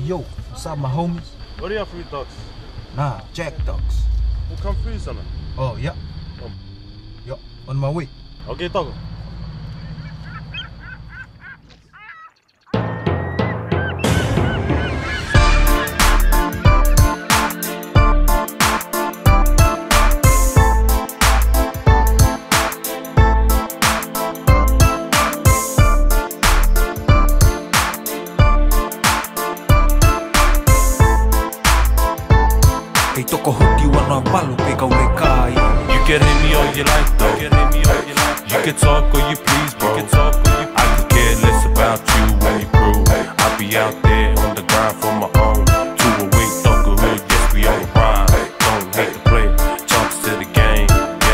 yo, what's up, my homies? What are your 3 dogs? Nah, Jack dogs. We'll come through, son. Oh, yeah. Yeah, on my way. Okay, dog. Ei toko huti wana palu pe kau le kai. You can hit me all you like though. You can talk or you please, bro. I could care less about you and your crew. I'll be out there on the grind for my own. To a weak thugger hood, yes we on the ride. Don't hate to play, chunks to the game.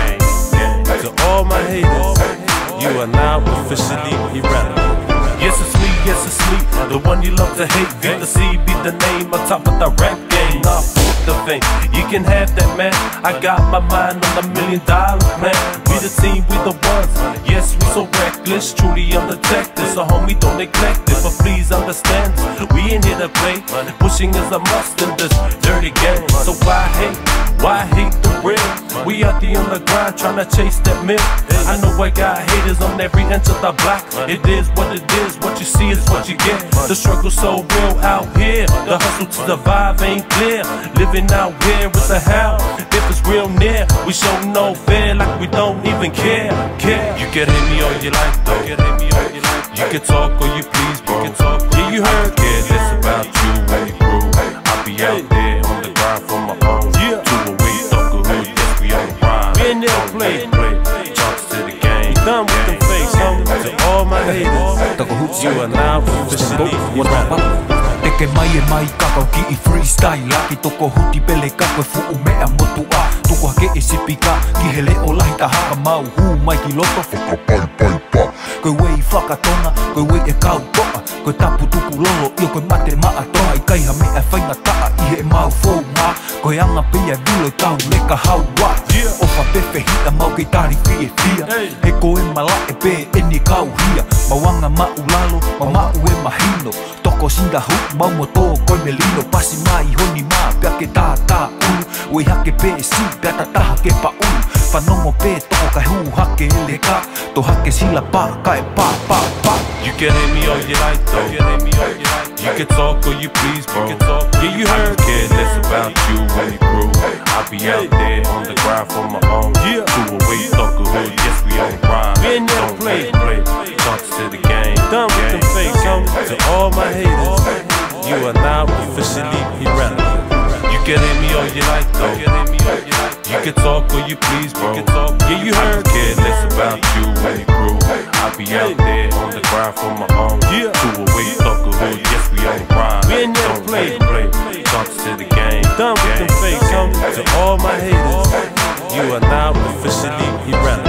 To all my haters, you are now officially irrelevant. Yes it's me, the one you love to hate. Vita C be the name on top of the rap game. Nah, the thing, you can have that, man. I got my mind on $1 million plan. We the team, we the ones. Yes, we so reckless, truly undetected. So homie, don't neglect it, but please understand we ain't here to play. Pushing is a must in this dirty game. So why hate the real? We out there on the grind trying to chase that mill. I know I got haters on every inch of the block. It is what it is, what you see is what you get. The struggle's so real out here. The hustle to survive ain't clear. Living out here with the hell. If it's real near, we show no fear like we don't even care. You can hit me all you like though. You can talk or you please, bro. Yeah, you heard. Care less about you and your crew. I'll be out there on the grind for my own. To a weak thugger hood, yes we on the ride. Been there, play. Chunks to the game. Done with them fakes, homie. To all my haters, Toko huti you are now officially irrelevant. Teke mai e mai kakau ki I freestyle. Ki toko huti pele kako e fu'u mea motu a. Toko hake e sipika ki he leo lahi ta haka mau hu mai ki loto whakapai pa. Koe wei whakatona, koe wei e kau toa. Koe tapu tuku lolo io koe mate maa toa. I kaiha me e whainga taa I he mau fou ngā. Koe anga pia e vilo I tau leka haua. Ofa pepe hita mau kei tari fie fia. He koe mala e pe e ni kau hia. Mawanga mau lalo, mau e mahino. Toko singa hu, mau mo tō koe me lino. Pasi mai honi maa, pia ke tā ulu. Ui hake pe si, pia ta taha ke pa ulu. Whanongo pe toko kai hu hake ele ka. To hake sila pa, ka e pa. You can hit me all you like though. You can talk or you please, bro. Yeah, you heard. Care less about you and your crew. I'll be out there on the grind for my own. To a weak thugger hood, yes we on the ride. Been there, play. Chunks to the game. Done with them fakes, homie. To all my haters, you are now officially irrelevant. You can hit me all you like though. You can talk or you please, bro. Yeah, you heard. Care less about you and your crew. I'll be out there on the grind for my own. To a weak thugger hood, yes we on the ride. Been there, play. Chunks to the game. Done with them fakes, homie. To all my haters, you are now officially irrelevant.